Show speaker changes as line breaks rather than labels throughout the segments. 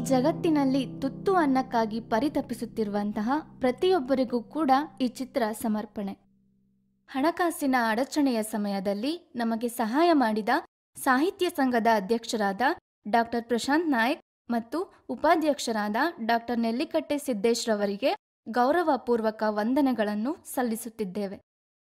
ಜಗತ್ತಿನಲ್ಲಿ ತುತ್ತು ಅನ್ನಕ್ಕಾಗಿ ಪರಿತಪಿಸುತ್ತಿರುವಂತಹ ಪ್ರತಿಯೊಬ್ಬರಿಗೂ ಕೂಡ ಈ ಚಿತ್ರ ಸಮರ್ಪಣೆ. ಹಣಕಾಸಿನ ಅಡಚಣೆಯ ಸಮಯದಲ್ಲಿ ನಮಗೆ ಸಹಾಯ ಮಾಡಿದ ಸಾಹಿತ್ಯ ಸಂಘದ ಅಧ್ಯಕ್ಷರಾದ ಡಾಕ್ಟರ್ ಪ್ರಶಾಂತ್ ನಾಯಕ್ ಮತ್ತು ಉಪಾಧ್ಯಕ್ಷರಾದ ಡಾಕ್ಟರ್ ನೆಲ್ಲಿಕಟ್ಟೆ ಸಿದ್ದೇಶ್ ರವರಿಗೆ ಗೌರವಪೂರ್ವಕ ವಂದನೆಗಳನ್ನು ಸಲ್ಲಿಸುತ್ತಿದ್ದೇವೆ.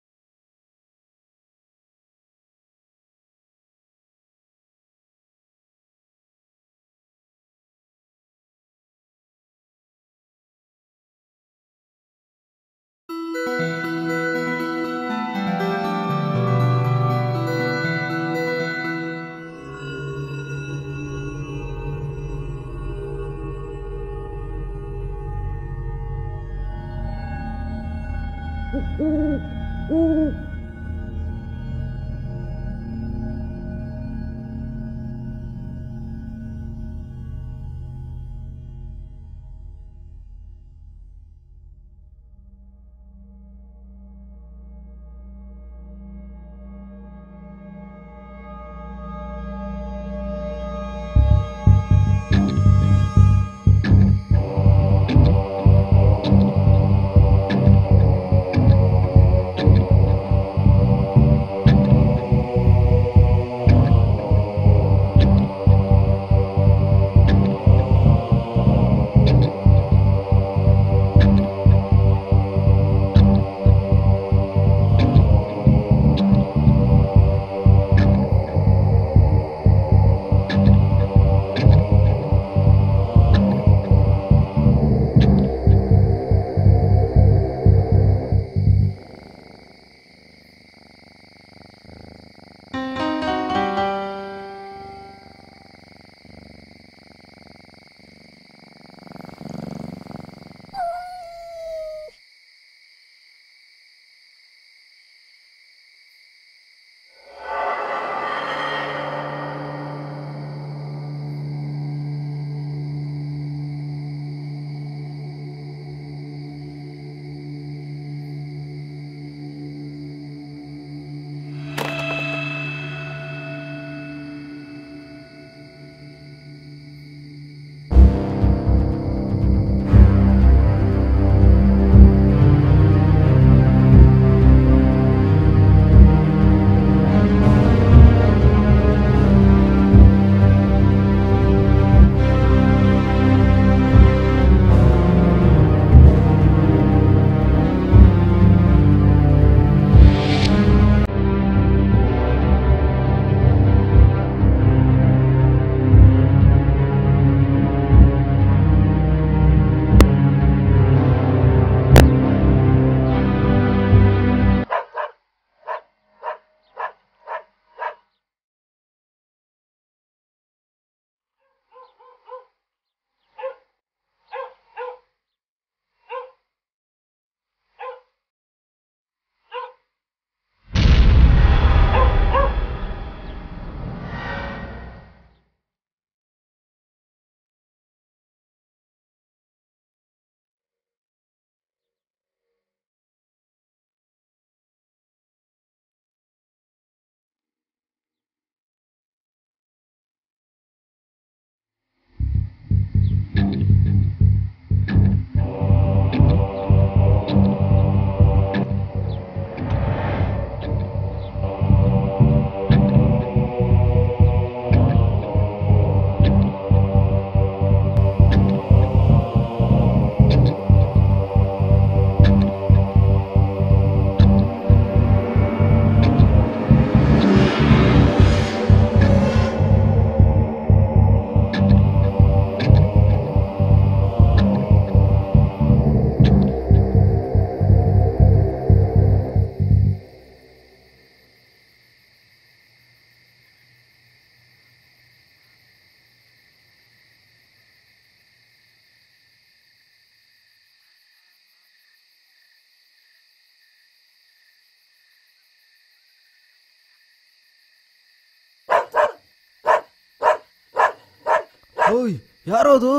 ಓಯ್, ಯಾರೋ ಅದು?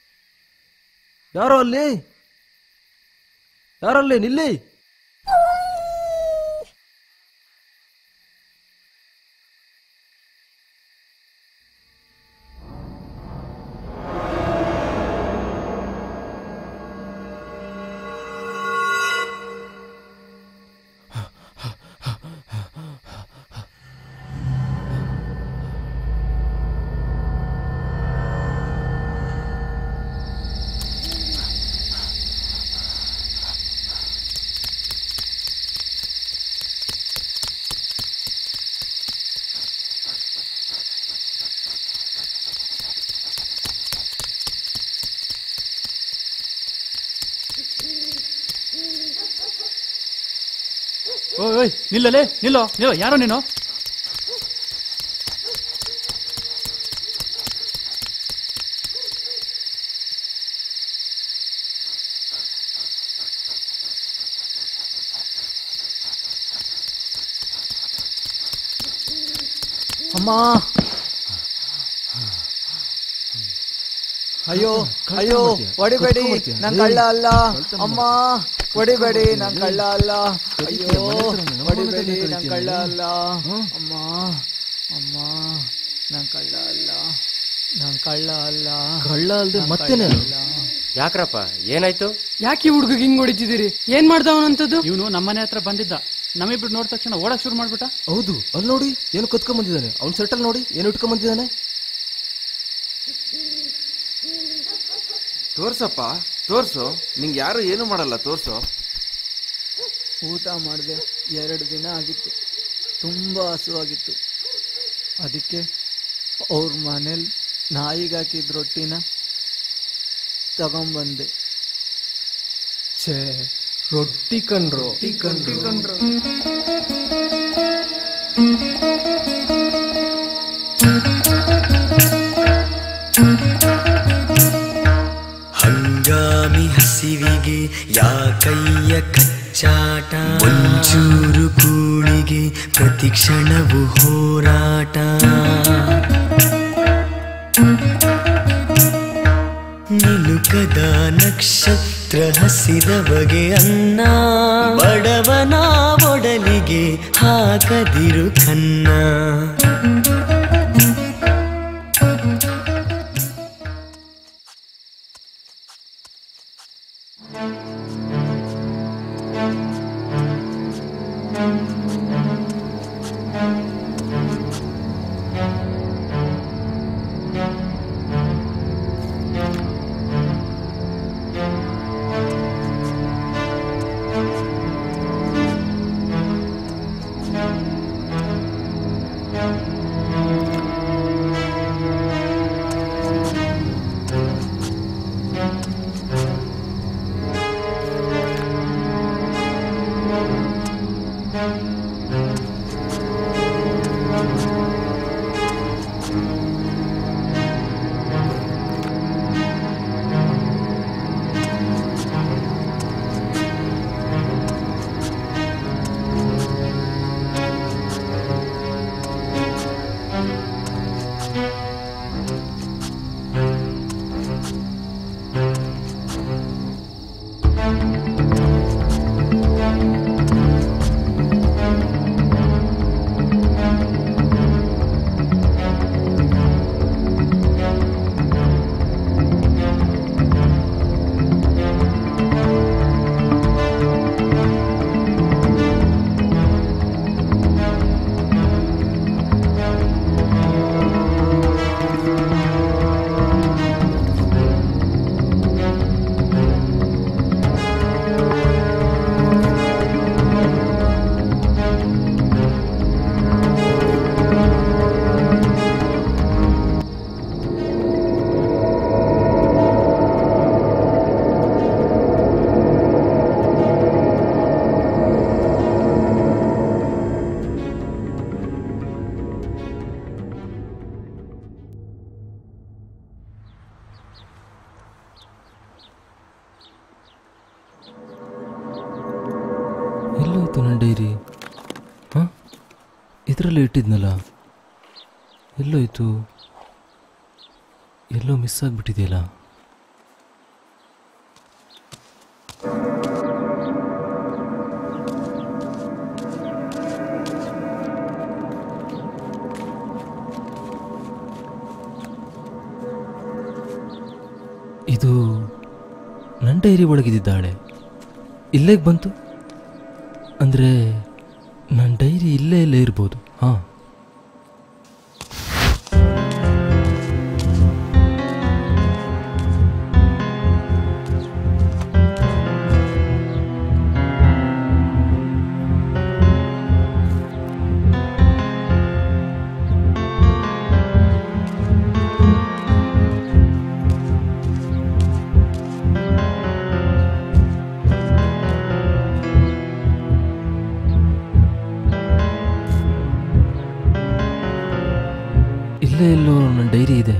ಯಾರೋ ಅಲ್ಲಿ? ಯಾರಲ್ಲಿ? ನಿಲ್ಲಿ!
ಓಯ್ ನಿಲ್ಲಲೇ, ನಿಲ್ಲೋ ನಿಲ್ಲೋ, ಯಾರೋ ನೀನು?
ಅಮ್ಮ, ಅಯ್ಯೋ ಅಯ್ಯೋ, ಹೊಡಿಬೇಡಿ, ನನ್ ಕಳ್ಳ ಅಲ್ಲ. ಅಮ್ಮ ಹೊಡಿಬೇಡಿ, ನನ್ ಕಳ್ಳ ಅಲ್ಲ. ಅಯ್ಯೋ ಹೊಡಿಬೇಡಿ, ನನ್ ಕಳ್ಳ ಅಲ್ಲ. ಅಮ್ಮ ಅಮ್ಮ, ನನ್ ಕಳ್ಳ ಅಲ್ಲ, ನನ್ ಕಳ್ಳ ಅಲ್ಲ. ಕಳ್ಳ ಅಲ್ದೆ ಮತ್ತೇನೆ?
ಯಾಕ್ರಪ್ಪ, ಏನಾಯ್ತು?
ಯಾಕೆ ಈ ಹುಡುಗ ಹಿಂಗ್ ಹೊಡಿತಿದ್ದೀರಿ? ಏನ್ ಮಾಡ್ದವನಂತದ್ದು?
ಇವನು ನಮ್ಮನೆ ಹತ್ರ ಬಂದಿದ್ದ, ನಮ್ಮಿಬ್ರು ನೋಡಿದ ತಕ್ಷಣ ಓಡಕ್ ಶುರು ಮಾಡ್ಬಿಟ್ಟ.
ಹೌದು, ಅಲ್ಲಿ ನೋಡಿ ಏನು ಕತ್ಕೊಂಡ್ ಬಂದಿದ್ದಾನೆ. ಅವ್ನ್ ಸೆಟಲ್ ನೋಡಿ ಏನು ಇಟ್ಕೊಂಡ್ ಬಂದಿದ್ದಾನೆ.
ತೋರ್ಸಪ್ಪ, ತೋರ್ಸು. ನಿಂಗೆ ಯಾರು ಏನು ಮಾಡಲ್ಲ, ತೋರ್ಸು.
ಊಟ ಮಾಡಿದೆ, 2 ದಿನ ಆಗಿತ್ತು. ತುಂಬಾ ಹಸುವಾಗಿತ್ತು. ಅದಕ್ಕೆ ಅವ್ರ ಮನೇಲಿ ನಾಯಿಗಾಕಿದ ರೊಟ್ಟಿನ ತಗೊಂಬಂದೆ.
ಛೇ, ರೊಟ್ಟಿ ಕಣ್ರು, ರೊಟ್ಟಿ ಕಣ್ರು.
ಹಂಗಾಮಿ ಹಸಿವಿಗೆ ಯಾಕಯ್ಯ ಕಚ್ಚಾಟ, ಒಂಚೂರು ಕೂಳಿಗೆ ಪ್ರತಿ ಕ್ಷಣವು ಹೋರಾಟ. ನಿಲುಕದ ನಕ್ಷತ್ರ ಹಸಿದ ಬಗೆ ಅನ್ನ, ಬಡವನ ಒಡಲಿಗೆ ಹಾಕದಿರು ಕನ್ನ.
ಎಲ್ಲೋಯ್ತು ನನ್ನ ಡೈರಿ? ಹಾಂ, ಇದರಲ್ಲೇ ಇಟ್ಟಿದ್ನಲ್ಲ, ಎಲ್ಲೋಯ್ತು? ಎಲ್ಲೋ ಮಿಸ್ ಆಗಿಬಿಟ್ಟಿದೆಯಲ್ಲ. ಇದು ನನ್ನ ಡೈರಿ ಒಳಗಿದ್ದಾಳೆ, ಇಲ್ಲೇಗೆ ಬಂತು ಅಂದರೆ ನನ್ನ ಡೈರಿ ಇಲ್ಲೇ ಇರ್ಬೋದು. ಹಾಂ,
ಇಲ್ಲೇ ಎಲ್ಲೋ ನನ್ನ ಡೈರಿ ಇದೆ.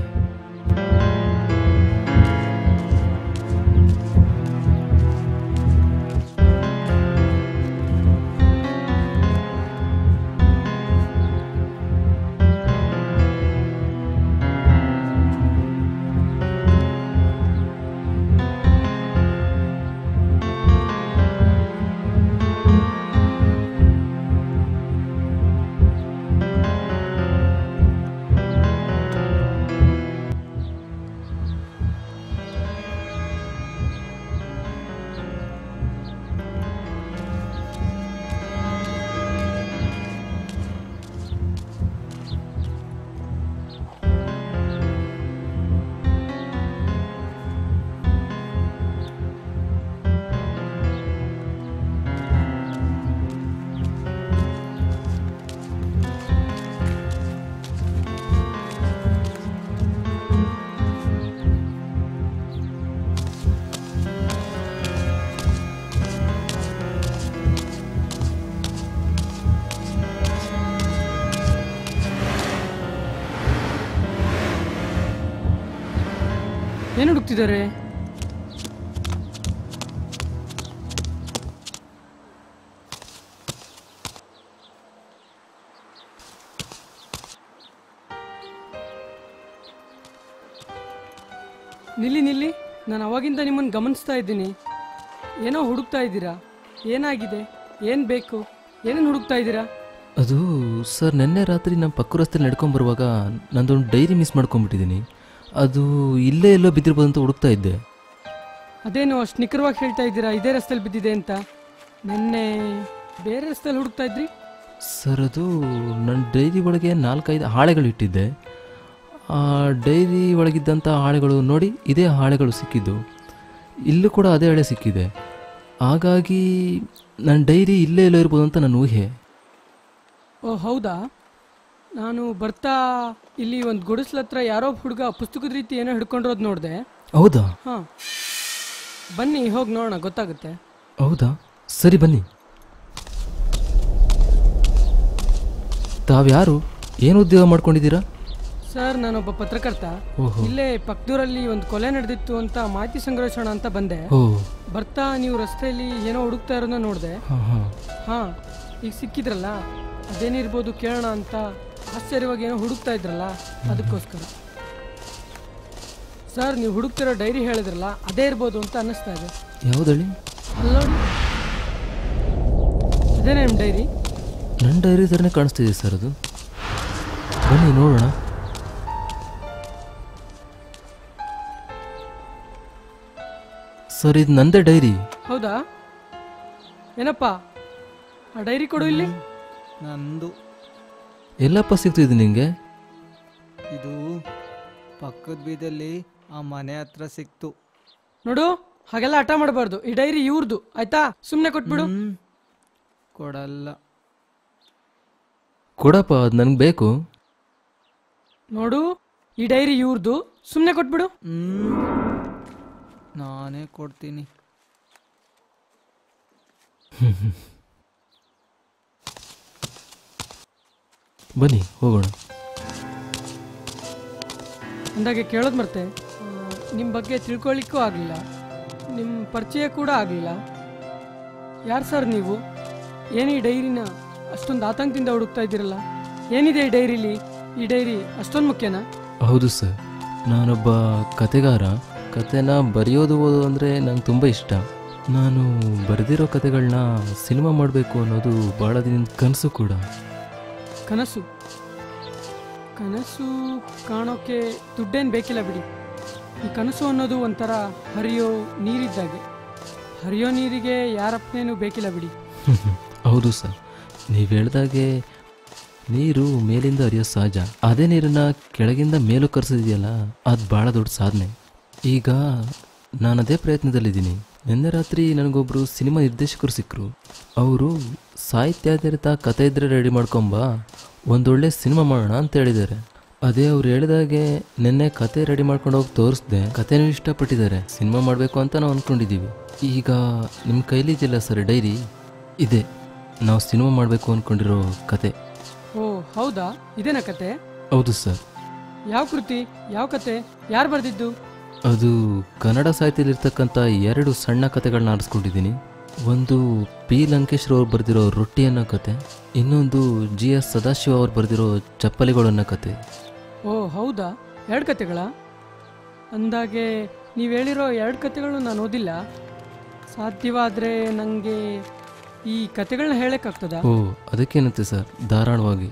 ಏನು ಹುಡುಕ್ತಿದ್ದಾರೆ? ನಿಲ್ಲಿ ನಿಲ್ಲಿ, ನಾನು ಅವಾಗಿಂದ ನಿಮ್ಮನ್ನು ಗಮನಿಸ್ತಾ ಇದ್ದೀನಿ. ಏನೋ ಹುಡುಕ್ತಾ ಇದ್ದೀರಾ? ಏನಾಗಿದೆ? ಏನು ಬೇಕು? ಏನೇನು ಹುಡುಕ್ತಾ ಇದ್ದೀರಾ?
ಅದು ಸರ್, ನಿನ್ನೆ ರಾತ್ರಿ ನಮ್ಮ ಪಕ್ಕ ರಸ್ತೆಯಲ್ಲಿ ನಡ್ಕೊಂಬರುವಾಗ ನಂದೊಂದು ಡೈರಿ ಮಿಸ್ ಮಾಡ್ಕೊಂಡ್ಬಿಟ್ಟಿದ್ದೀನಿ. ಅದು ಇಲ್ಲೇ ಎಲ್ಲೋ ಬಿದ್ದಿರ್ಬೋದು ಅಂತ ಹುಡುಕ್ತಾ ಇದ್ದೆ.
ಅದೇನು ಅಷ್ಟು ನಿಖರವಾಗಿ ಹೇಳ್ತಾ ಇದ್ದೀರಾ ಇದೇ ರಸ್ತೆಯಲ್ಲಿ ಬಿದ್ದಿದೆ ಅಂತ? ನಿನ್ನೆ ಬೇರೆ ರಸ್ತೆಯಲ್ಲಿ ಹುಡುಕ್ತಾ ಇದ್ರಿ?
ಸರ್, ಅದು ನನ್ನ ಡೈರಿ ಒಳಗೆ 4-5 ಹಾಳೆಗಳು ಇಟ್ಟಿದ್ದೆ. ಆ ಡೈರಿ ಒಳಗಿದ್ದಂಥ ಹಾಳೆಗಳು ನೋಡಿ, ಇದೇ ಹಾಳೆಗಳು ಸಿಕ್ಕಿದ್ದು. ಇಲ್ಲೂ ಕೂಡ ಅದೇ ಹಾಳೆ ಸಿಕ್ಕಿದೆ. ಹಾಗಾಗಿ ನನ್ನ ಡೈರಿ ಇಲ್ಲೇ ಎಲ್ಲೋ ಇರ್ಬೋದು ಅಂತ ನನ್ನ ಊಹೆ.
ಓ ಹೌದಾ? ನಾನು ಬರ್ತಾ ಇಲ್ಲಿ ಒಂದು ಗುಡಿಸ್ಲ ಹತ್ರ ಯಾರೋ ಹುಡುಗ ಪುಸ್ತಕದ ರೀತಿ ಏನೋ ಹಿಡ್ಕೊಂಡಿರೋದು ನೋಡಿದೆ.
ಹೌದಾ?
ಹಾಂ, ಬನ್ನಿ ಹೋಗಿ ನೋಡೋಣ, ಗೊತ್ತಾಗುತ್ತೆ.
ಹೌದಾ? ಸರಿ ಬನ್ನಿ. ತಾವ್ಯಾರು? ಏನು ಉದ್ಯೋಗ ಮಾಡ್ಕೊಂಡಿದ್ದೀರಾ?
ಸರ್, ನಾನೊಬ್ಬ ಪತ್ರಕರ್ತ. ಇಲ್ಲೇ ಪಕ್ಕದೂರಲ್ಲಿ ಒಂದು ಕೊಲೆ ನಡೆದಿತ್ತು ಅಂತ ಮಾಹಿತಿ ಸಂಗ್ರಹಿಸೋಣ ಅಂತ ಬಂದೆ. ಬರ್ತಾ ನೀವು ರಸ್ತೆಯಲ್ಲಿ ಏನೋ ಹುಡುಕ್ತಾ ಇರೋದನ್ನ ನೋಡಿದೆ. ಹಾಂ, ಈಗ ಸಿಕ್ಕಿದ್ರಲ್ಲ, ಅದೇನಿರ್ಬೋದು ಕೇಳೋಣ ಅಂತ ಆಶ್ಚರ್ಯವಾಗಿ ಏನೋ ಹುಡುಕ್ತಾ ಇದ್ರಲ್ಲ, ಅದಕ್ಕೋಸ್ಕರ. ಸರ್, ನೀವು ಹುಡುಕ್ತಿರೋ ಡೈರಿ ಹೇಳಿದ್ರಲ್ಲ, ಅದೇ ಇರ್ಬೋದು ಅಂತ ಅನ್ನಿಸ್ತಾ ಇದೆ.
ಯಾವುದಳಿ?
ಅಲ್ಲಿ ನೋಡಿ, ಅದೇನೇ ನಿಮ್ಮ ಡೈರಿ?
ನನ್ನ ಡೈರಿ ಥರನೇ ಕಾಣಿಸ್ತಿದೆ ಸರ್ ಅದು. ಬನ್ನಿ ನೋಡೋಣ. ಸರ್, ಇದು ನಂದೇ ಡೈರಿ.
ಹೌದಾ? ಏನಪ್ಪ ಆ ಡೈರಿ ಕೊಡು ಇಲ್ಲಿ.
ನಂದು.
ಎಲ್ಲಪ್ಪ ಸಿಗ್ತು ಇದು ನಿಂಗೆ?
ಇದು ಪಕ್ಕದ ಬೀದಲ್ಲಿ ಆ ಮನೆ ಹತ್ರ ಸಿಕ್ತು.
ನೋಡು, ಹಾಗೆಲ್ಲ ಹಠ ಮಾಡಬಾರ್ದು. ಈ ಡೈರಿ ಇವ್ರದು, ಆಯ್ತಾ? ಸುಮ್ಮನೆ ಕೊಟ್ಬಿಡು.
ಕೊಡಲ್ಲ.
ಕೊಡಪ್ಪ, ಅದು ನನಗೆ ಬೇಕು.
ನೋಡು, ಈ ಡೈರಿ ಇವ್ರದು, ಸುಮ್ಮನೆ ಕೊಟ್ಬಿಡು.
ನಾನೇ ಕೊಡ್ತೀನಿ.
ಬನ್ನಿ ಹೋಗೋಣ.
ಅಂದಾಗೆ ಕೇಳೋದು ಮರ್ತೆ, ನಿಮ್ಮ ಬಗ್ಗೆ ತಿಳ್ಕೊಳ್ಳಿಕ್ಕೂ ಆಗಲಿಲ್ಲ, ನಿಮ್ಮ ಪರಿಚಯ ಕೂಡ ಆಗಲಿಲ್ಲ. ಯಾರು ಸರ್ ನೀವು? ಏನು ಈ ಡೈರಿನ ಅಷ್ಟೊಂದು ಆತಂಕದಿಂದ ಹುಡುಕ್ತಾ ಇದ್ದೀರಲ್ಲ? ಏನಿದೆ ಈ ಡೈರಿಲಿ? ಈ ಡೈರಿ ಅಷ್ಟೊಂದು ಮುಖ್ಯನಾ?
ಹೌದು ಸರ್, ನಾನೊಬ್ಬ ಕತೆಗಾರ. ಕತೆನ ಬರೆಯೋದು ಓದೋದು ಅಂದರೆ ನಂಗೆ ತುಂಬ ಇಷ್ಟ. ನಾನು ಬರೆದಿರೋ ಕತೆಗಳನ್ನ ಸಿನಿಮಾ ಮಾಡಬೇಕು ಅನ್ನೋದು ಭಾಳ ದಿನದ ಕನಸು ಕೂಡ.
ಕನಸು ಕನಸು ಕಾಣೋಕ್ಕೆ ದುಡ್ಡೇನು ಬೇಕಿಲ್ಲ ಬಿಡಿ. ಈ ಕನಸು ಅನ್ನೋದು ಒಂಥರ ಹರಿಯೋ ನೀರಿದ್ದಾಗೆ. ಹರಿಯೋ ನೀರಿಗೆ ಯಾರಪ್ಪನೇನು ಬೇಕಿಲ್ಲ ಬಿಡಿ.
ಹೌದು ಸರ್, ನೀವು ಹೇಳ್ದಾಗೆ ನೀರು ಮೇಲಿಂದ ಹರಿಯೋ ಸಹಜ. ಅದೇ ನೀರನ್ನು ಕೆಳಗಿಂದ ಮೇಲೂ ಕರೆಸಿದೆಯಲ್ಲ, ಅದು ಭಾಳ ದೊಡ್ಡ ಸಾಧನೆ. ಈಗ ನಾನು ಅದೇ ಪ್ರಯತ್ನದಲ್ಲಿದ್ದೀನಿ. ನಿನ್ನೆ ರಾತ್ರಿ ನನಗೊಬ್ಬರು ಸಿನಿಮಾ ನಿರ್ದೇಶಕರು ಸಿಕ್ಕರು. ಅವರು ಸಾಹಿತ್ಯಾಧಾರಿತ ಕತೆ ಇದ್ದರೆ ರೆಡಿ ಮಾಡ್ಕೊಂಬ, ಒಂದೊಳ್ಳೆ ಸಿನಿಮಾ ಮಾಡೋಣ ಅಂತ ಹೇಳಿದ್ದಾರೆ. ಅದೇ ಅವ್ರು ಹೇಳಿದಾಗೆ ನಿನ್ನೆ ಕತೆ ರೆಡಿ ಮಾಡ್ಕೊಂಡು ಹೋಗಿ ತೋರಿಸ್ದೆ. ಕತೆನೂ ಇಷ್ಟಪಟ್ಟಿದ್ದಾರೆ. ಸಿನಿಮಾ ಮಾಡಬೇಕು ಅಂತ ನಾವು ಅಂದ್ಕೊಂಡಿದ್ದೀವಿ. ಈಗ ನಿಮ್ಮ ಕೈಲಿದೆಯಲ್ಲ ಸರ್ ಡೈರಿ, ಇದೆ ನಾವು ಸಿನಿಮಾ ಮಾಡಬೇಕು ಅಂದ್ಕೊಂಡಿರೋ ಕತೆ.
ಓ ಹೌದಾ? ಇದೇನಾ ಕತೆ?
ಹೌದು ಸರ್.
ಯಾವ ಕೃತಿ, ಯಾವ ಕತೆ, ಯಾರು ಬರೆದಿದ್ದು?
ಅದು ಕನ್ನಡ ಸಾಹಿತ್ಯದಲ್ಲಿರ್ತಕ್ಕಂಥ 2 ಸಣ್ಣ ಕತೆಗಳನ್ನ ಆರಿಸ್ಕೊಂಡಿದ್ದೀನಿ. ಒಂದು ಪಿ ಲಂಕೇಶ್ವರ ಅವ್ರು ಬರೆದಿರೋ ರೊಟ್ಟಿ ಅನ್ನೋ ಕತೆ, ಇನ್ನೊಂದು GS ಸದಾಶಿವ ಅವ್ರು ಬರೆದಿರೋ ಚಪ್ಪಲಿಗಳು ಅನ್ನೋ ಕತೆ.
ಓ ಹೌದಾ, 2 ಕತೆಗಳ? ಅಂದಾಗೆ ನೀವು ಹೇಳಿರೋ 2 ಕತೆಗಳನ್ನು ನಾನು ಓದಿಲ್ಲ. ಸಾಧ್ಯವಾದರೆ ನನಗೆ ಈ ಕತೆಗಳನ್ನ ಹೇಳೋಕ್ಕಾಗ್ತದಾ?
ಓ ಅದಕ್ಕೇನಂತೆ ಸರ್, ಧಾರಾಳವಾಗಿ.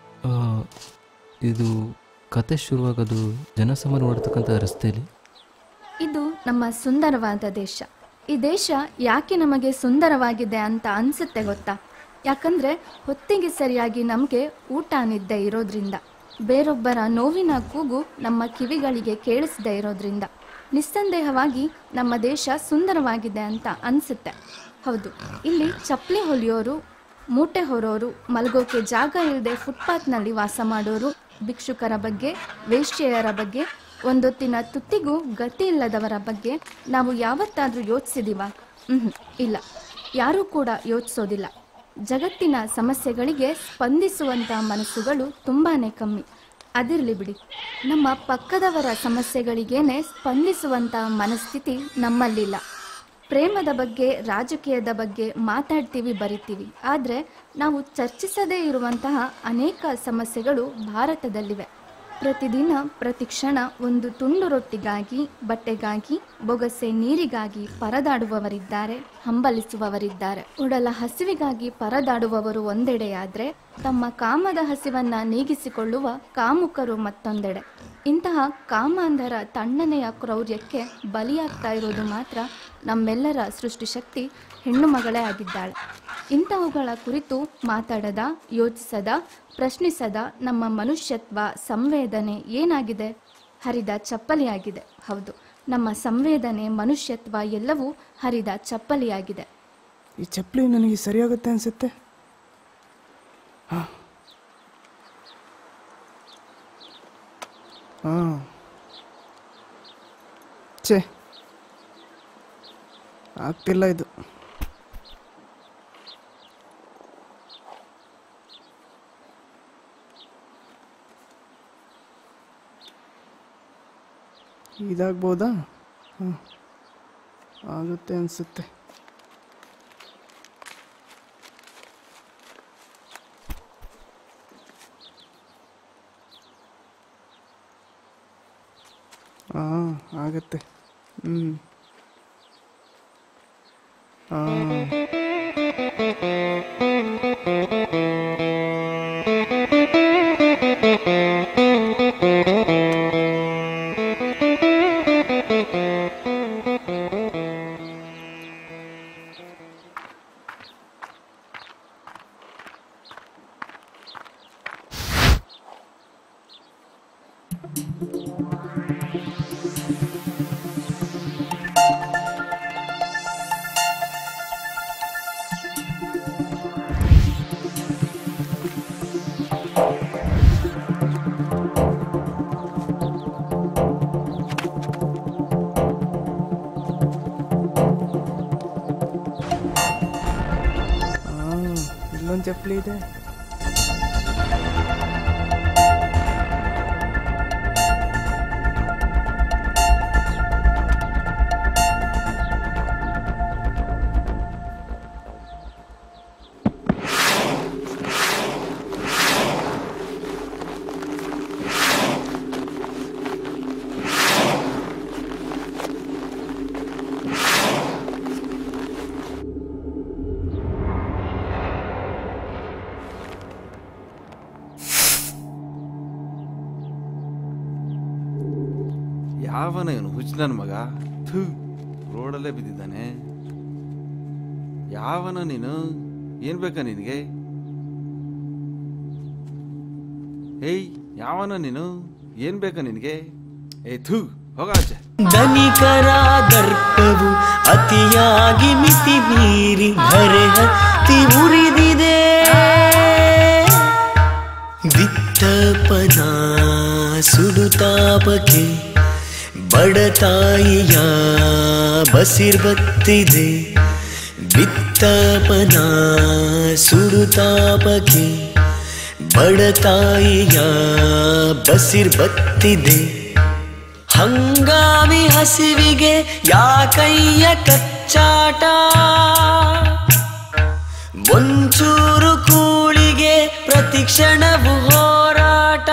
ಇದು ಕತೆ ಶುರುವಾಗೋದು ಜನಸಾಮಾನ್ಯ ಓಡತಕ್ಕಂಥ ರಸ್ತೆಯಲ್ಲಿ.
ಇದು ನಮ್ಮ ಸುಂದರವಾದ ದೇಶ. ಈ ದೇಶ ಯಾಕೆ ನಮಗೆ ಸುಂದರವಾಗಿದೆ ಅಂತ ಅನಿಸುತ್ತೆ ಗೊತ್ತಾ? ಯಾಕಂದರೆ ಹೊತ್ತಿಗೆ ಸರಿಯಾಗಿ ನಮಗೆ ಊಟ ನಿದ್ದೆ ಇರೋದ್ರಿಂದ, ಬೇರೊಬ್ಬರ ನೋವಿನ ಕೂಗು ನಮ್ಮ ಕಿವಿಗಳಿಗೆ ಕೇಳಿಸದೇ ಇರೋದ್ರಿಂದ ನಿಸ್ಸಂದೇಹವಾಗಿ ನಮ್ಮ ದೇಶ ಸುಂದರವಾಗಿದೆ ಅಂತ ಅನಿಸುತ್ತೆ. ಹೌದು, ಇಲ್ಲಿ ಚಪ್ಪಲಿ ಹೊಲಿಯೋರು, ಮೂಟೆ ಹೊರೋರು, ಮಲಗೋಕೆ ಜಾಗ ಇಲ್ಲದೆ ಫುಟ್ಪಾತ್ನಲ್ಲಿ ವಾಸ ಮಾಡೋರು, ಭಿಕ್ಷುಕರ ಬಗ್ಗೆ, ವೇಶ್ಯೆಯರ ಬಗ್ಗೆ, ಒಂದೊತ್ತಿನ ತುತ್ತಿಗೂ ಗತಿ ಇಲ್ಲದವರ ಬಗ್ಗೆ ನಾವು ಯಾವತ್ತಾದರೂ ಯೋಚಿಸಿದೀವ? ಇಲ್ಲ, ಯಾರೂ ಕೂಡ ಯೋಚಿಸೋದಿಲ್ಲ. ಜಗತ್ತಿನ ಸಮಸ್ಯೆಗಳಿಗೆ ಸ್ಪಂದಿಸುವಂಥ ಮನಸ್ಸುಗಳು ತುಂಬಾ ಕಮ್ಮಿ. ಅದಿರಲಿ ಬಿಡಿ, ನಮ್ಮ ಪಕ್ಕದವರ ಸಮಸ್ಯೆಗಳಿಗೇನೆ ಸ್ಪಂದಿಸುವಂಥ ಮನಸ್ಥಿತಿ ನಮ್ಮಲ್ಲಿಲ್ಲ. ಪ್ರೇಮದ ಬಗ್ಗೆ, ರಾಜಕೀಯದ ಬಗ್ಗೆ ಮಾತಾಡ್ತೀವಿ, ಬರಿತೀವಿ, ಆದರೆ ನಾವು ಚರ್ಚಿಸದೇ ಇರುವಂತಹ ಅನೇಕ ಸಮಸ್ಯೆಗಳು ಭಾರತದಲ್ಲಿವೆ. ಪ್ರತಿದಿನ ಪ್ರತಿ ಕ್ಷಣ ಒಂದು ತುಂಡು ರೊಟ್ಟಿಗಾಗಿ, ಬಟ್ಟೆಗಾಗಿ, ಬೊಗಸೆ ನೀರಿಗಾಗಿ ಪರದಾಡುವವರಿದ್ದಾರೆ, ಹಂಬಲಿಸುವವರಿದ್ದಾರೆ. ಉಡಲ ಹಸಿವಿಗಾಗಿ ಪರದಾಡುವವರು ಒಂದೆಡೆಯಾದರೆ, ತಮ್ಮ ಕಾಮದ ಹಸಿವನ್ನ ನೀಗಿಸಿಕೊಳ್ಳುವ ಕಾಮುಕರು ಮತ್ತೊಂದೆಡೆ. ಇಂತಹ ಕಾಮಾಂಧರ ತಣ್ಣನೆಯ ಕ್ರೌರ್ಯಕ್ಕೆ ಬಲಿಯಾಗ್ತಾ ಇರೋದು ಮಾತ್ರ ನಮ್ಮೆಲ್ಲರ ಸೃಷ್ಟಿಶಕ್ತಿ ಹೆಣ್ಣು ಮಗಳೇ ಆಗಿದ್ದಾಳೆ. ಇಂಥವುಗಳ ಕುರಿತು ಮಾತಾಡದ, ಯೋಚಿಸದ, ಪ್ರಶ್ನಿಸದ ನಮ್ಮ ಮನುಷ್ಯತ್ವ, ಸಂವೇದನೆ ಏನಾಗಿದೆ? ಹರಿದ ಚಪ್ಪಲಿಯಾಗಿದೆ. ಹೌದು, ನಮ್ಮ ಸಂವೇದನೆ, ಮನುಷ್ಯತ್ವ ಎಲ್ಲವೂ ಹರಿದ ಚಪ್ಪಲಿಯಾಗಿದೆ.
ಈ ಚಪ್ಪಲಿ ನನಗೆ ಸರಿಯಾಗುತ್ತೆ ಅನಿಸುತ್ತೆ. ಛೇ, ಆಗ್ತಿಲ್ಲ ಇದು. ಇದಾಗ್ಬೋದಾ? ಆಗುತ್ತೆ ಅನಿಸುತ್ತೆ. ಆಗುತ್ತೆ. ಇಲ್ಲೊಂದು ಚಪ್ಪಲಿ ಇದೆ.
ಯಾವನ ಇವನು ಹುಚ್ಚ ನನ್ನ ಮಗ? ರೋಡಲ್ಲೇ ಬಿದ್ದಿದ್ದಾನೆ. ಯಾವನ ನೀನು? ಏನ್ ಬೇಕಾ ನಿನಗೆ? ಏಯ್, ಯಾವನ ನೀನು? ಏನ್ ಬೇಕಾ ನಿನಗೆ? ಹೋಗ ಆಚೆ.
ಧನಿಕರ ದರ್ಪವು ಅತಿಯಾಗಿ ಮಿತಿ ಮೀರಿ ಧರೆ ಹತ್ತಿ ಉರಿದಿದೆ. ದಿತ್ತಪನ ಸುಡುತ್ತಾಪಕ್ಕೆ ಬಡತಾಯಿಯ ಬಸಿರ್ಬತ್ತಿದೆ. ಬಿತ್ತಪನ ಸುಡುತ್ತಾಪಕ್ಕೆ ಬಡತಾಯಿಯ ಬಸಿರ್ ಬತ್ತಿದೆ, ಹಂಗಾಮಿ ಹಸಿವಿಗೆ ಯಾಕಯ್ಯ ಕಚ್ಚಾಟ, ಒಂಚೂರು ಕೂಳಿಗೆ ಪ್ರತಿಕ್ಷಣವು ಹೋರಾಟ.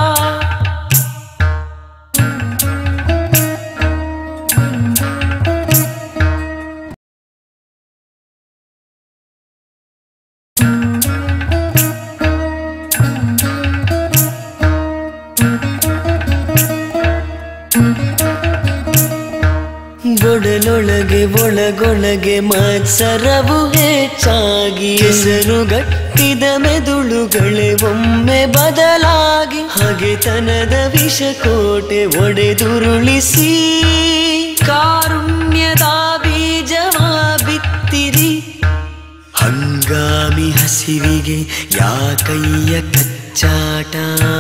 ಒಡಲೊಳಗೆ ಒಳಗೊಳಗೆ ಮತ್ಸರವು ಹೆಚ್ಚಾಗಿ, ಹೆಸರುಗಟ್ಟಿದ ಮೆದುಳುಗಳೇ ಒಮ್ಮೆ ಬದಲಾಗಿ, ಹಗೆತನದ ವಿಷಕೋಟೆ ಒಡೆದುರುಳಿಸಿ, ಕಾರುಣ್ಯದ ಬೀಜವ ಬಿತ್ತಿರಿ. ಹಂಗಾಮಿ ಹಸಿವಿಗೆ ಯಾಕಯ್ಯ ಕಚ್ಚಾಟ,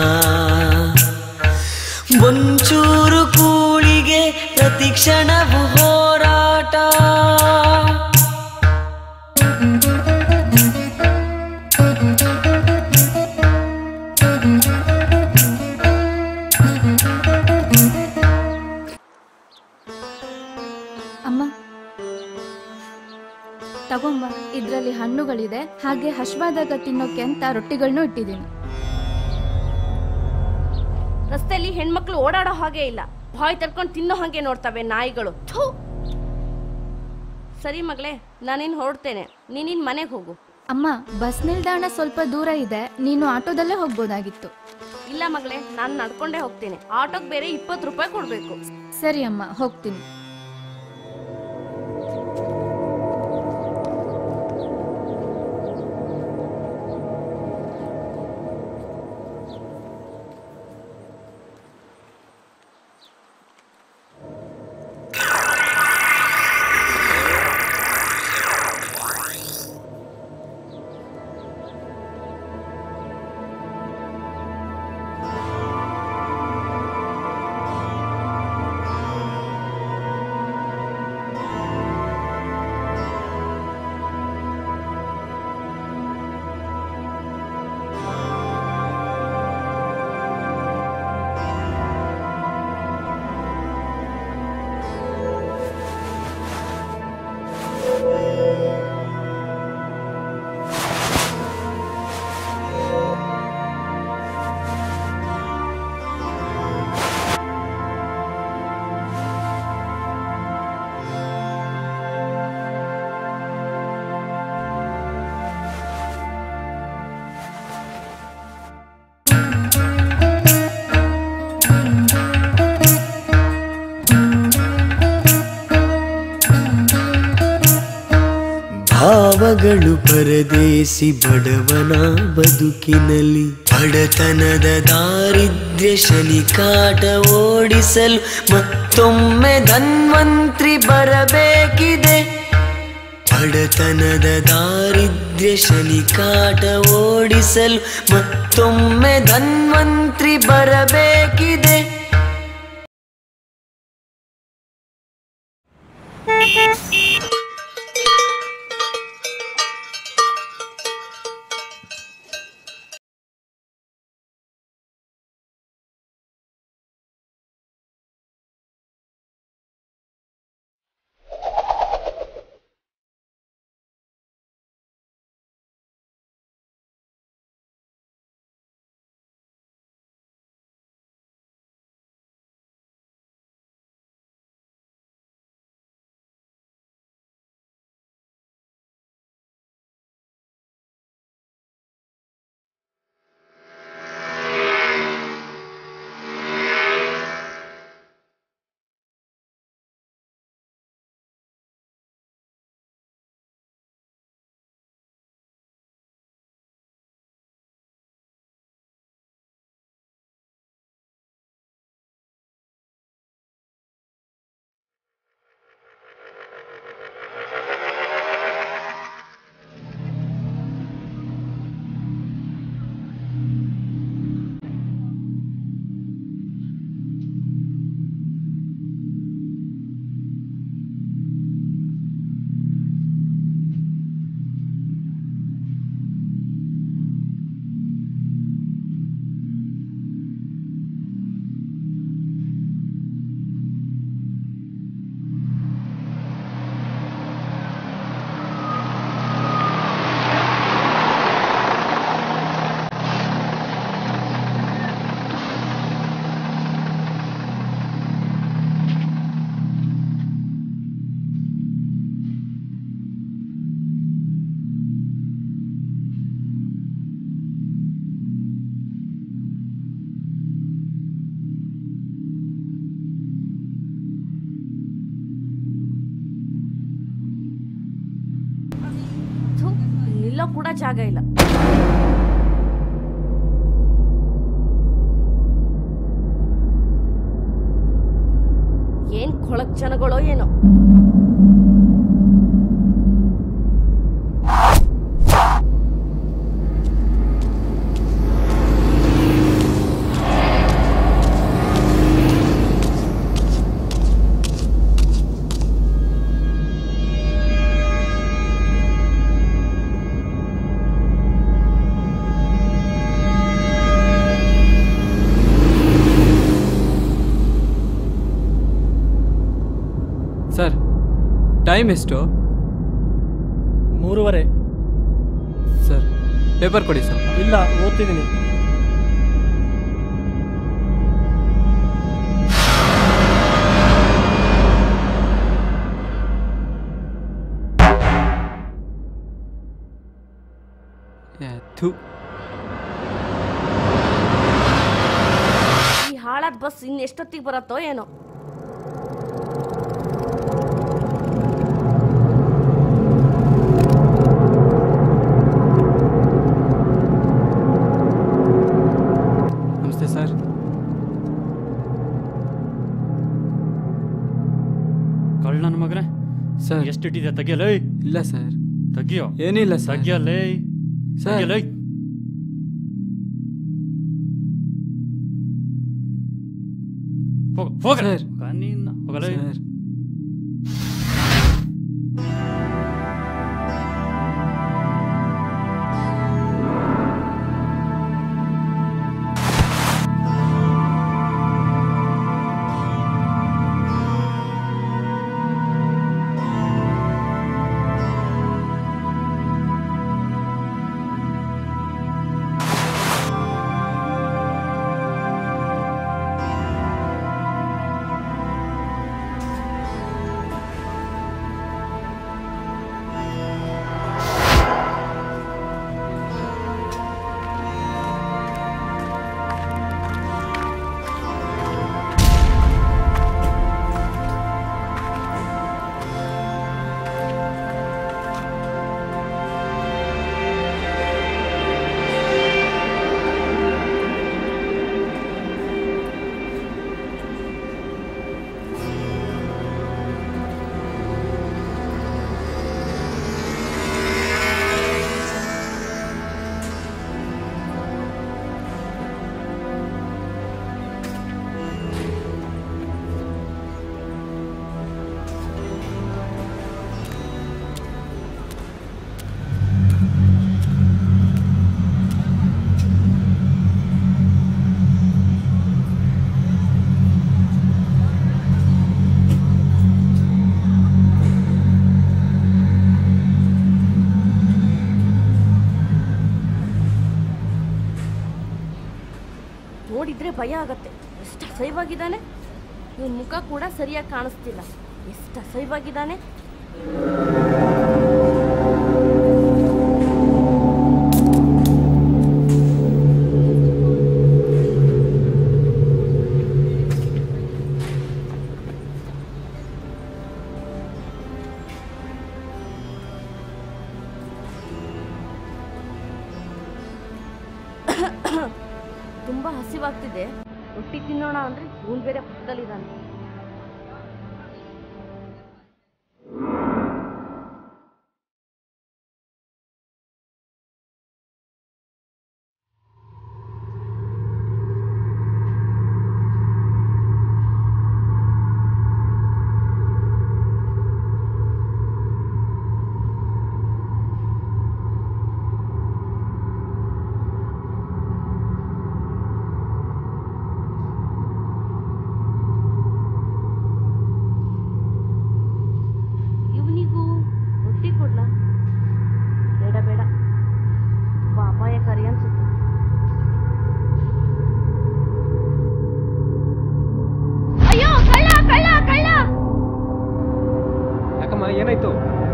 ಒಂಚೂರು ಕೂಳಿಗೆ ಪ್ರತಿಕ್ಷಣವು ಹೋರಾಟ.
ಅಮ್ಮ ತಗೊಂಬ, ಇದ್ರಲ್ಲಿ ಹಣ್ಣುಗಳಿದೆ, ಹಾಗೆ ಹಶ್ವಾದಾಗ ತಿನ್ನೋಕೆ ಅಂತ ರೊಟ್ಟಿಗಳನ್ನೂ ಇಟ್ಟಿದ್ದೀನಿ.
ರಸ್ತೆಯಲ್ಲಿ ಹೆಣ್ಮಕ್ಳು ಓಡಾಡೋ ಹಾಗೆ ಇಲ್ಲ, ಬಾಯ್ ತಡ್ಕೊಂಡು ತಿನ್ನೋ ಹಾಗೆ ನೋಡ್ತವೆ ನಾಯಿಗಳು. ಥೂ. ಸರಿ ಮಗಳೇ, ನಾನಿನ್ ಹೊರಡ್ತೇನೆ, ನೀನಿನ್ ಮನೆಗೆ ಹೋಗು.
ಅಮ್ಮ, ಬಸ್ ನಿಲ್ದಾಣ ಸ್ವಲ್ಪ ದೂರ ಇದೆ, ನೀನು ಆಟೋದಲ್ಲೇ ಹೋಗ್ಬೋದಾಗಿತ್ತು.
ಇಲ್ಲ ಮಗಳೇ, ನಾನು ನಡ್ಕೊಂಡೇ ಹೋಗ್ತೇನೆ, ಆಟೋಗೆ ಬೇರೆ 20 ರೂಪಾಯಿ ಕೊಡ್ಬೇಕು.
ಸರಿ ಅಮ್ಮ, ಹೋಗ್ತೀನಿ.
ಭಾವಗಳು ಪರದೇಸಿ ಬಡವನ ಬದುಕಿನಲ್ಲಿ, ಬಡತನದ ದಾರಿದ್ರ್ಯ ಶನಿಕಾಟ ಓಡಿಸಲು ಮತ್ತೊಮ್ಮೆ ಧನ್ವಂತ್ರಿ ಬರಬೇಕಿದೆ. ಬಡತನದ ದಾರಿದ್ರ್ಯ ಶನಿಕಾಟ ಓಡಿಸಲು ಮತ್ತೊಮ್ಮೆ ಧನ್ವಂತ್ರಿ ಬರಬೇಕಿದೆ.
ನಿಲ್ಲೋ ಕೂಡ ಜಾಗ ಇಲ್ಲ. ಏನ್ ಕೊಳಕ್ ಜನಗಳೋ ಏನೋ.
ಸರ್, ಟೈಮ್ ಎಷ್ಟು?
3:30.
ಸರ್, ಪೇಪರ್ ಕೊಡಿ ಸರ್.
ಇಲ್ಲ, ಓದ್ತಿದ್ದೀನಿ.
ಈ ಹಾಳಾದ ಬಸ್ ಇನ್ನೆಷ್ಟೊತ್ತಿಗೆ ಬರತ್ತೋ ಏನೋ.
ನಮಸ್ತೆ ಸರ್.
ಕಳ್ಳ ನನ್ನ ಮಗನೇ
ಸರ್,
ಎಷ್ಟು ಇಟ್ಟಿದೆ ತೆಗಿಯಲೇ?
ಇಲ್ಲ ಸರ್.
ತೆಗಿಯೋ.
ಏನಿಲ್ಲ ಸರ್.
ತೆಗಿಯಲೇ
ಸರ್.
ಹೋಗಲೇ ಹೋಗಲೇ.
ನೋಡಿದ್ರೆ ಭಯ ಆಗತ್ತೆ. ಎಷ್ಟು ಅಸಹ್ಯವಾಗಿದ್ದಾನೆ. ಇವನ್ ಮುಖ ಕೂಡ ಸರಿಯಾಗಿ ಕಾಣಿಸ್ತಿಲ್ಲ. ಎಷ್ಟು ಅಸಹ್ಯವಾಗಿದ್ದಾನೆ. ತುಂಬಾ ಹಸಿವಾಗ್ತಿದೆ. ರೊಟ್ಟಿ ತಿನ್ನೋಣ ಅಂದ್ರೆ ಇವನ್ ಬೇರೆ ಪಕ್ಕದಲ್ಲಿದ್ದಾನೆ.
ಏನಾಯ್ತು?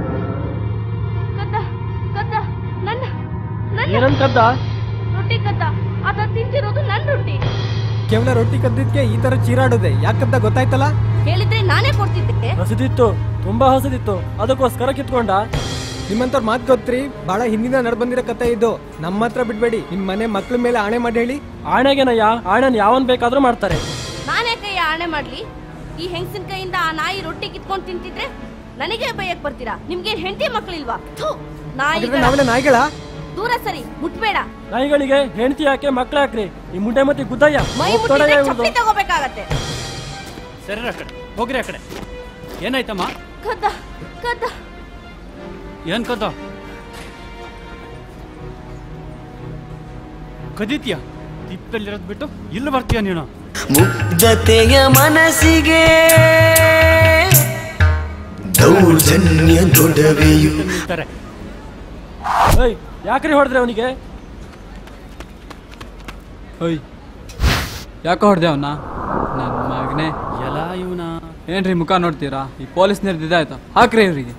ಏನಂತದ್ದ? ರೊಟ್ಟಿ ಕದ್ದ. ಆತ ತಿಂತಿರೋದು ನನ್ನ ರೊಟ್ಟಿ.
ಕೇವಲ ರೊಟ್ಟಿ ಕದ್ದಿದ್ಕೆ ಈ ತರ ಚೀರಾಡೋದೆ ಯಾಕಂತ ಗೊತ್ತಾಯ್ತಲ್ಲ?
ಹೇಳಿದ್ರೆ ನಾನೇ ಕೊಡ್ತಿದ್ದೆ.
ಹಸಿದಿತ್ತು, ತುಂಬಾ ಹಸಿದಿತ್ತು, ಅದಕ್ಕೋಸ್ಕರ ಕಿತ್ಕೊಂಡ. ನಿಮ್ಮಂತವ್ರ ಮಾತು ಗೊತ್ತ್ರಿ, ಬಹಳ ಹಿಂದಿನ ನಡ್ ಬಂದಿರೋ ಕತೆ ಇದು. ನಮ್ಮ ಹತ್ರ ಬಿಡ್ಬೇಡಿ, ನಿಮ್ ಮನೆ ಮಕ್ಳ ಮೇಲೆ ಆಣೆ ಮಾಡಿ ಹೇಳಿ.
ಆಣೆಗೆನಯ್ಯ, ಆಣೆನ್ ಯಾವನ್ ಬೇಕಾದ್ರೂ ಮಾಡ್ತಾರೆ.
ನಾನೇ ಕೈಯ ಆಣೆ ಮಾಡ್ಲಿ? ಈ ಹೆಂಗಸಿನ ಕೈಯಿಂದ ಆ ನಾಯಿ ರೊಟ್ಟಿ ಕಿತ್ಕೊಂಡು ತಿಂತಿದ್ರೆ ನನಗೆ ಬೈಯಕ್ ಬರ್ತೀರಾ? ನಿಮ್ಗೆ ಹೆಂಡತಿ ಮಕ್ಳಿಲ್ವಾ?
ನಾವೆಲ್ಲ ನಾಯಿಗಳ?
ದೂರ ಸರಿ, ಮುಟ್ಬೇಡ.
ನಾಯಿಗಳಿಗೆ ಹೆಂಡತಿ ಯಾಕೆ ಮಕ್ಳ ಹಾಕ್ರಿ? ಈ ಮುಂಡೆ ಮತ್ತೆ ಗುದ್ದಯ್ಯ
ಮೈ ಮುಟ್ಟಿದ್ರೆ ಚಪ್ಪಲಿ ತಗೋಬೇಕಾಗತ್ತೆ.
ಸರಿ ಆ ಕಡೆ ಹೋಗ್ರಿ. ಆ ಕಡೆ ಏನಾಯ್ತಮ್ಮ?
ಕದ್ದ ಕದ್ದ.
ಏನ್ ಕದ್ದ? ಕದೀತ್ಯಾ? ತಿಪ್ಪಲ್ಲಿರೋದ್ ಬಿಟ್ಟು ಇಲ್ಲಿ ಬರ್ತೀಯ ನೀನು?
ಮುಗ್ಧತೆಯ ಮನಸ್ಸಿಗೆ ದೌರ್ಜನ್ಯ ದೊಡವೆಯು.
ಯಾಕ್ರಿ ಹೊಡೆದ್ರೆ ಅವನಿಗೆ?
ಯಾಕೆ ಹೊಡೆದೆ ಅವನ್ನ? ನನ್ನ ಮಗನೇ
ಎಲ್ಲ ಇವನ
ಏನ್ರಿ ಮುಖ ನೋಡ್ತೀರಾ? ಈ ಪೊಲೀಸ್ ನಿರ್ದಿದೆ ಆಯ್ತಾ? ಹಾಕ್ರಿ ಇವ್ರಿಗೆ.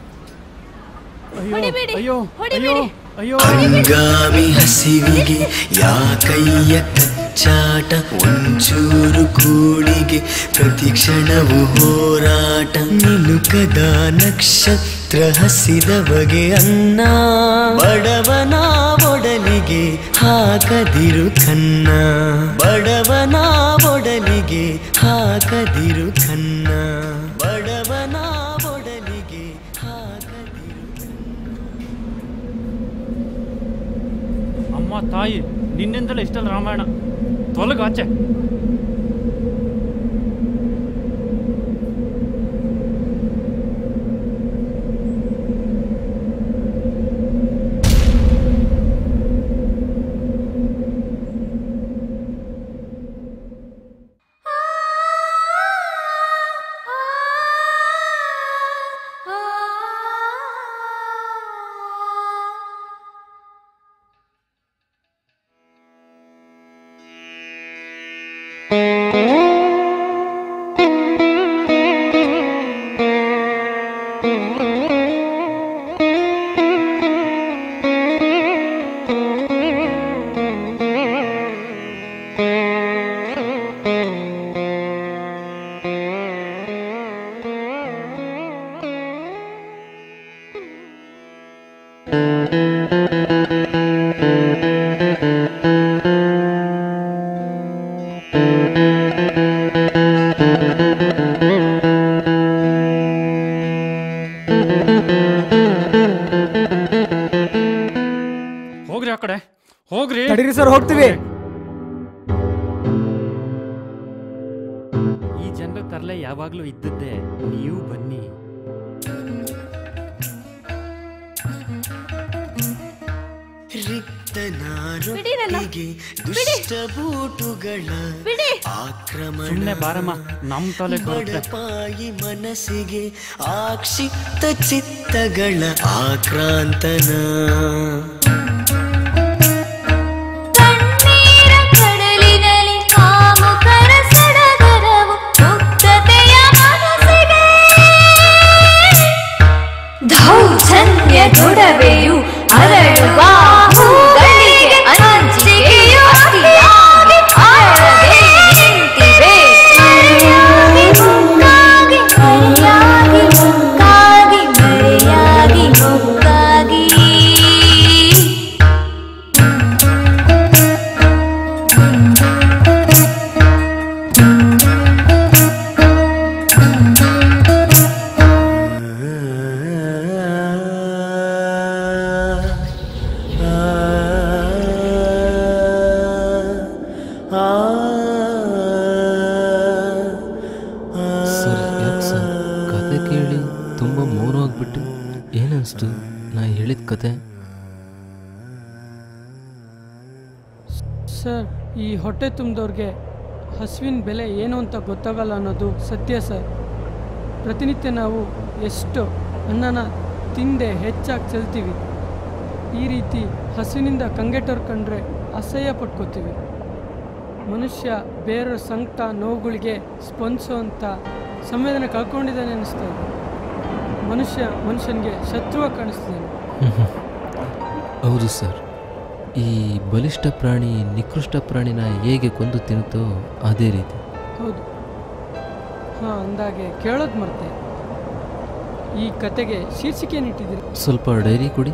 ಅಯ್ಯೋ ಅಯ್ಯೋ ಅಯ್ಯೋ.
ಹಂಗಾಮಿ ಹಸಿವಿಗೆ ಯಾಕಯ್ಯ ಕಚ್ಚಾಟ, ಒಂಚೂರು ಕೂಳಿಗೆ ಪ್ರತಿ ಕ್ಷಣವು ಹೋರಾಟ. ನಿಲುಕದ ನಕ್ಷತ್ರ ಹಸಿದ ಬಗೆ ಅನ್ನ, ಬಡವನ ಒಡಲಿಗೆ ಹಾಕದಿರು ಕನ್ನ, ಬಡವನ ಒಡಲಿಗೆ ಹಾಕದಿರು ಕನ್ನ, ಬಡವನ ಒಡಲಿಗೆ ಹಾಕದಿರು.
ಅಮ್ಮ ತಾಯಿ, ನಿನ್ನಿಂದಲೇ ಇಷ್ಟಲ್ಲ ರಾಮಾಯಣ. ತೊಲಗಾಚೆ. ಹೋಗ್ರಿ ಆ ಕಡೆ ಹೋಗ್ರಿ.
ತಡೀರಿ ಸರ್, ಹೋಗ್ತೀವಿ.
ಈ ಜನರ ತರಲೆ ಯಾವಾಗ್ಲೂ ಇದ್ದದ್ದೇ, ನೀವು ಬನ್ನಿ.
ರಿಕ್ತನಾರೊಟ್ಟಿಗೆ ದುಷ್ಟ ಬೂಟುಗಳ ಆಕ್ರಮಣ,
ಸುಮ್ಮನೆ ಬಾರಮ್ಮ, ನಮ್ ತಲೆ
ಬಡಪಾಯಿ ಮನಸ್ಸಿಗೆ ಆಕ್ಷಿಪ್ತ ಚಿತ್ತಗಳ ಆಕ್ರಾಂತನ.
ದೊಡವೆಯು ಅರಳುವ ಹೂಗಳಿಗೆ ಅಂಜಿಕೆಯು ಅತಿಯಾಗಿ ಆಳದೆ ನಿಂತಿವೆ. ಮರೆಯಾಗಿ ಮೊಗ್ಗಾಗಿ, ಮರೆಯಾಗಿ ಮೊಗ್ಗಾಗಿ, ಮರೆಯಾಗಿ ಮೊಗ್ಗಾಗಿ.
ಸರ್, ಯಾಕೆ ಸರ್ ಕತೆ ಕೇಳಿ ತುಂಬ ಮೌನವಾಗ್ಬಿಟ್ಟು? ಏನನ್ನಿಸ್ತು ನಾ ಹೇಳಿದ ಕತೆ?
ಸರ್, ಈ ಹೊಟ್ಟೆ ತುಂಬಿದವ್ರಿಗೆ ಹಸುವಿನ ಬೆಲೆ ಏನು ಅಂತ ಗೊತ್ತಾಗಲ್ಲ ಅನ್ನೋದು ಸತ್ಯ ಸರ್. ಪ್ರತಿನಿತ್ಯ ನಾವು ಎಷ್ಟು ಅನ್ನನ ತಿಂದೆ ಹೆಚ್ಚಾಗಿ ಚೆಲ್ತೀವಿ. ಈ ರೀತಿ ಹಸುವಿನಿಂದ ಕಂಗೆಟ್ಟವ್ರು ಕಂಡ್ರೆ ಅಸಹ್ಯ ಪಟ್ಕೋತೀವಿ. ಮನುಷ್ಯ ಬೇರೆ ಸಂಕಟ ನೋವುಗಳಿಗೆ ಸ್ಪಂದಿಸುವಂಥ ಸಂವೇದನೆ ಕಳ್ಕೊಂಡಿದ್ದಾನೆ ಅನ್ನಿಸ್ತಾ ಇದೆ. ಮನುಷ್ಯನಿಗೆ ಶತ್ರುವಾಗಿ ಕಾಣಿಸ್ತಿದ್ದಾನೆ.
ಹೌದು ಸರ್, ಈ ಬಲಿಷ್ಠ ಪ್ರಾಣಿ ನಿಕೃಷ್ಟ ಪ್ರಾಣಿನ ಹೇಗೆ ಕೊಂದು ತಿನ್ನುತ್ತೋ ಅದೇ ರೀತಿ.
ಹೌದು. ಹಾಂ, ಅಂದಾಗೆ ಕೇಳೋದು ಮರ್ತೆ. ಈ ಕತೆಗೆ ಶೀರ್ಷಿಕೆಯನ್ನು ಇಟ್ಟಿದ್ದೀರಿ?
ಸ್ವಲ್ಪ ಡೈರಿ ಕೊಡಿ.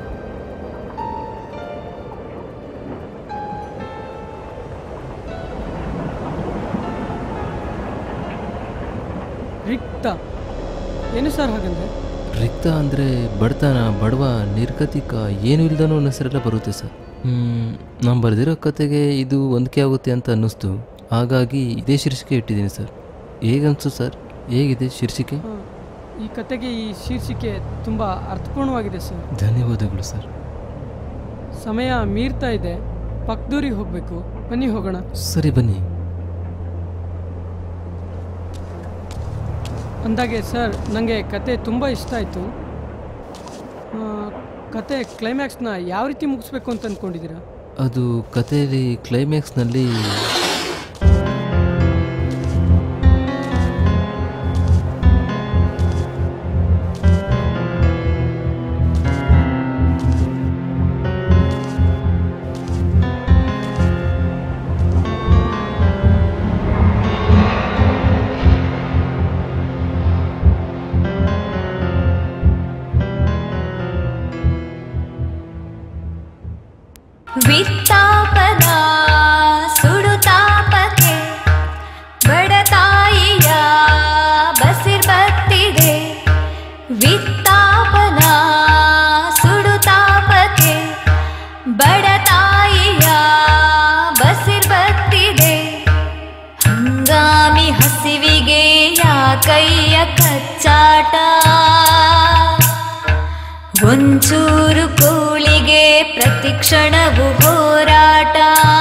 ರಿಕ್ತ. ಏನು ಸರ್ ಹಾಗಂದ್ರೆ?
ರಿಕ್ತ ಅಂದರೆ ಬಡತನ, ಬಡವ, ನಿರ್ಗತಿಕ, ಏನು ಇಲ್ದನೋ ಅನ್ನೋ ಹೆಸರೆಲ್ಲ ಬರುತ್ತೆ ಸರ್. ನಾನು ಬರೆದಿರೋ ಕತೆಗೆ ಇದು ಹೊಂದಿಕೆ ಆಗುತ್ತೆ ಅಂತ ಅನ್ನಿಸ್ತು, ಹಾಗಾಗಿ ಇದೇ ಶೀರ್ಷಿಕೆ ಇಟ್ಟಿದ್ದೀನಿ ಸರ್. ಹೇಗನ್ಸು ಸರ್? ಹೇಗಿದೆ ಶೀರ್ಷಿಕೆ?
ಈ ಕತೆಗೆ ಈ ಶೀರ್ಷಿಕೆ ತುಂಬ ಅರ್ಥಪೂರ್ಣವಾಗಿದೆ ಸರ್.
ಧನ್ಯವಾದಗಳು ಸರ್.
ಸಮಯ ಮೀರ್ತಾ ಇದೆ, ಪಕ್ದೂರಿಗೆ ಹೋಗಬೇಕು. ಬನ್ನಿ ಹೋಗೋಣ.
ಸರಿ ಬನ್ನಿ.
ಅಂದಾಗೆ ಸರ್, ನನಗೆ ಕತೆ ತುಂಬ ಇಷ್ಟ ಆಯಿತು. ಕತೆ ಕ್ಲೈಮ್ಯಾಕ್ಸ್ನ ಯಾವ ರೀತಿ ಮುಗಿಸ್ಬೇಕು ಅಂತ ಅಂದ್ಕೊಂಡಿದ್ದೀರಾ?
ಅದು ಕಥೆಯಲ್ಲಿ ಕ್ಲೈಮ್ಯಾಕ್ಸ್ನಲ್ಲಿ
ವಿತ್ತಾಪದ ಸುಡುತ್ತಾಪಕ್ಕೆ ಬಡತಾಯಿಯ ಬಸಿರ್ಬತ್ತಿದೆ. ವಿತ್ತಾಪದ ಸುಡುತ್ತಾಪಕ್ಕೆ ಬಡತಾಯಿಯ ಬಸಿರ್ಬತ್ತಿದೆ. ಹಂಗಾಮಿ ಹಸಿವಿಗೆ ಯಾಕಯ್ಯ ಕಚ್ಚಾಟ, ಒಂಚೂರು ಕೂಳಿಗೆ ಪ್ರತಿಕ್ಷಣವು ಹೋರಾಟ.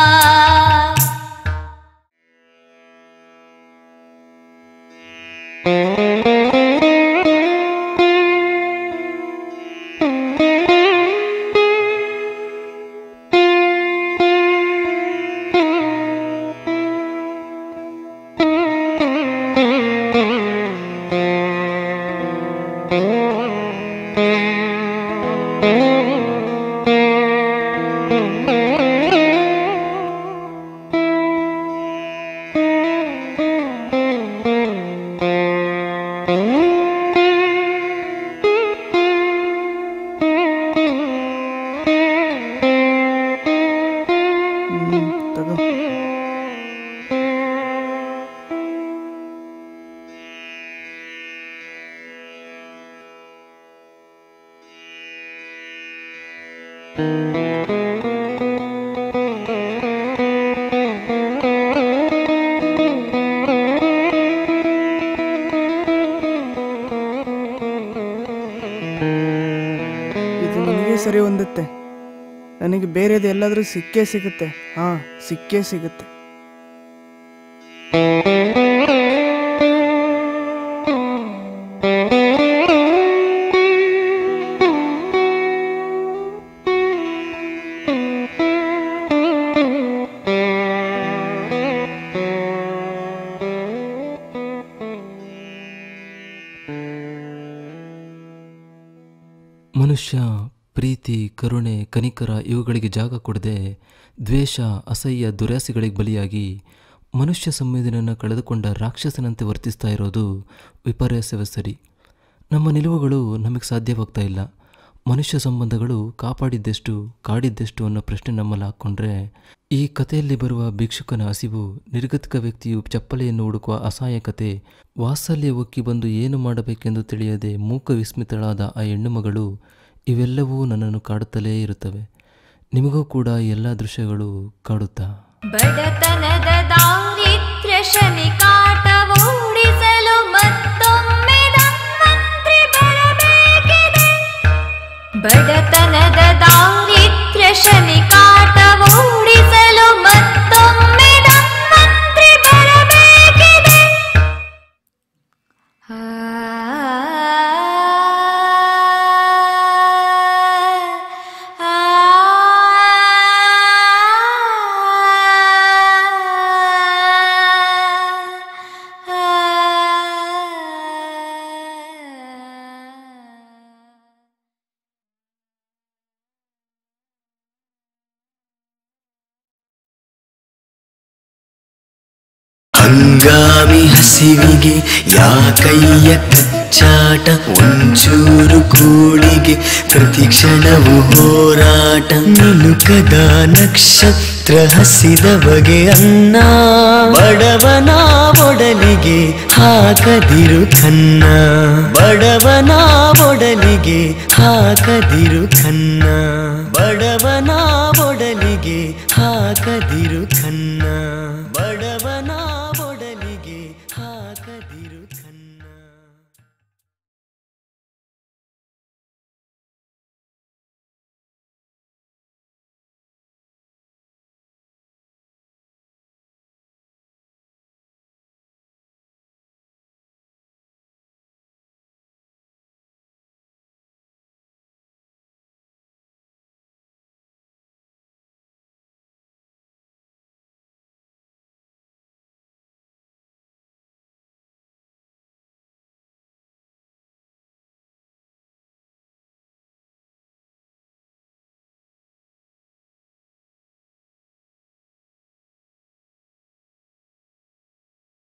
ಇದು ನನಗೆ ಸರಿ ಹೊಂದುತ್ತೆ. ನನಗೆ ಬೇರೆದು ಎಲ್ಲಾದರೂ ಸಿಕ್ಕೇ ಸಿಗುತ್ತೆ. ಹಾಂ, ಸಿಕ್ಕೇ ಸಿಗುತ್ತೆ.
ಮನುಷ್ಯ ಪ್ರೀತಿ, ಕರುಣೆ, ಕನಿಕರ ಇವುಗಳಿಗೆ ಜಾಗ ಕೊಡದೆ ದ್ವೇಷ, ಅಸಹ್ಯ, ದುರಾಸೆಗಳಿಗೆ ಬಲಿಯಾಗಿ ಮನುಷ್ಯ ಸಂವೇದನೆಯನ್ನು ಕಳೆದುಕೊಂಡ ರಾಕ್ಷಸನಂತೆ ವರ್ತಿಸ್ತಾ ಇರೋದು ವಿಪರ್ಯಾಸವೇ ಸರಿ. ನಮ್ಮ ನಿಲುವುಗಳು ನಮಗೆ ಸಾಧ್ಯವಾಗ್ತಾ ಇಲ್ಲ. ಮನುಷ್ಯ ಸಂಬಂಧಗಳು ಕಾಪಾಡಿದ್ದೆಷ್ಟು ಕಾಡಿದ್ದೆಷ್ಟು ಅನ್ನೋ ಪ್ರಶ್ನೆ ನಮ್ಮಲ್ಲಿ ಹಾಕ್ಕೊಂಡ್ರೆ, ಈ ಕಥೆಯಲ್ಲಿ ಬರುವ ಭಿಕ್ಷುಕನ ಹಸಿವು, ನಿರ್ಗತಿಕ ವ್ಯಕ್ತಿಯು ಚಪ್ಪಲೆಯನ್ನು ಹುಡುಕುವ ಅಸಹಾಯಕತೆ, ವಾತ್ಸಲ್ಯ ಒಕ್ಕಿ ಬಂದು ಏನು ಮಾಡಬೇಕೆಂದು ತಿಳಿಯದೆ ಮೂಕ ವಿಸ್ಮಿತಳಾದ ಆ ಹೆಣ್ಣು ಮಗಳು, ಇವೆಲ್ಲವೂ ನನ್ನನ್ನು ಕಾಡುತ್ತಲೇ ಇರುತ್ತವೆ. ನಿಮಗೂ ಕೂಡ ಎಲ್ಲ ದೃಶ್ಯಗಳು ಕಾಡುತ್ತಾ?
ಬಡತನದ ದಾರಿದ್ರ್ಯ ಶನಿ ಕಾಟವೂಡಿಸಲು ಮತ್ತೊಮ್ಮೆ ಧನ್ವಂತ್ರಿ ಬರಬೇಕಿದೆ. ಬಡತನದ ದಾರಿದ್ರ್ಯ ಶನಿ ಕಾಟವೂಡಿಸಲು ಮತ್ತೊಮ್ಮೆ ಧನ್ವಂತ್ರಿ ಬರಬೇಕಿದೆ. ಹಂಗಾಮಿ ಹಸಿವಿಗೆ ಯಾಕಯ್ಯ ಕಚ್ಚ
ಕಚ್ಚಾಟ ಒಂಚೂರು ಕೂಳಿಗೆ ಪ್ರತಿ ಕ್ಷಣವು ಹೋರಾಟ ನಿಲುಕದ ನಕ್ಷತ್ರ ಹಸಿದ ಬಗೆ ಅನ್ನ ಬಡವನ ಒಡಲಿಗೆ ಹಾಕದಿರು ಕನ್ನ ಬಡವನ ಒಡಲಿಗೆ ಹಾಕದಿರು ಕನ್ನ ಬಡವನ ಒಡಲಿಗೆ ಹಾಕದಿರು ಕನ್ನ ಬಡ